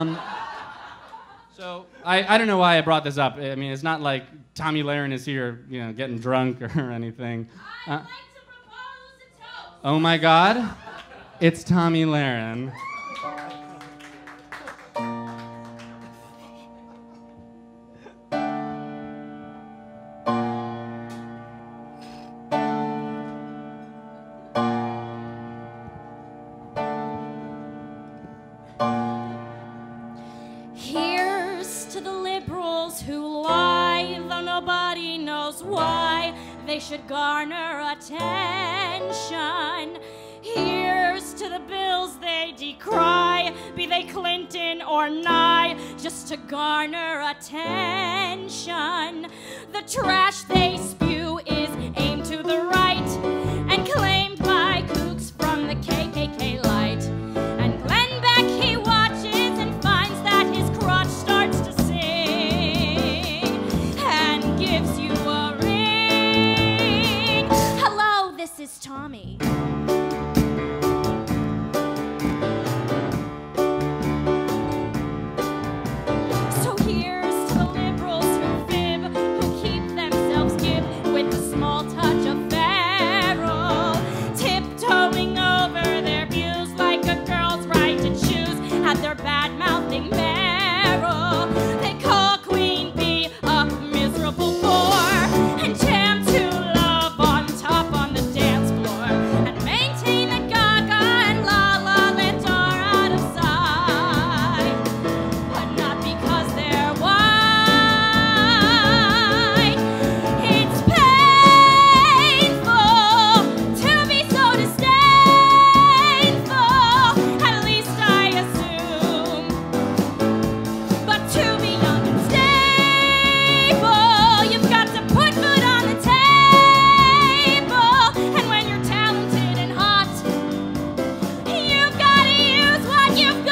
So I don't know why I brought this up. I mean, it's not like Tomi Lahren is here, getting drunk or anything. I'd like to propose a toast. Oh my God, it's Tomi Lahren. Here's to the liberals who lie, though nobody knows why they should garner attention. Here's to the bills they decry, be they Clinton or Nye, just to garner attention. The trash they spew is aimed to the right and claimed by kooks from the KKK light. And Glenn Beck, he watches and finds that his crotch starts to sing and gives you a ring. Hello, this is Tommy. So here's to the liberals who fib, who keep themselves gib with a small touch of feral, tiptoeing over their views like a girl's right to choose at their bad-mouthing Meryl. They call Queen Bee a miserable bore and jam to love on top on the dance floor and maintain that Gaga and La La Land are out of sight, but not because they're white. It's painful to be so disdainful, at least I assume. But to be young and stable, you've got to put food on the table. And when you're talented and hot, you've got to use what you've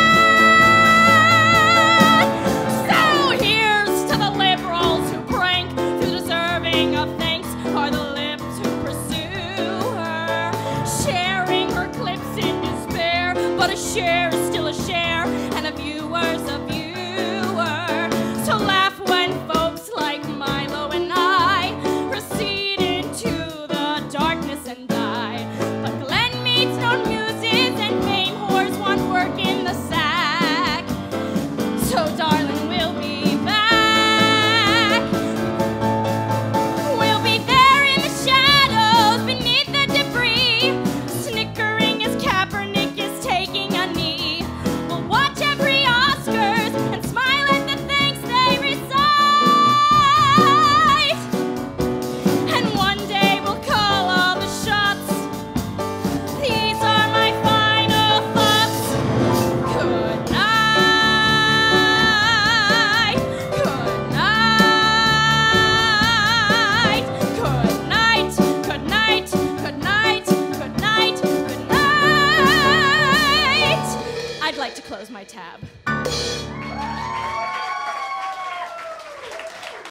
got. So here's to the liberals who prank, who deserving of thanks are the libs who pursue her, sharing her clips in despair. But a share is still a share, and a viewer's a viewer. So laugh when folks like Milo and I recede into the darkness and die. But Glenn meets no muses, and fame whores want work in the sack. So darling, we'll be back. We'll be there in the shadows beneath the debris, snickering as Kaepernick is taking a knee. We'll watch every Oscars and smile at the things they recite. And one day we'll call all the shots. These are my final thoughts. Good night. Good night. Good night. Good night. Good night. Good night. Good night. I'd like to close my tab.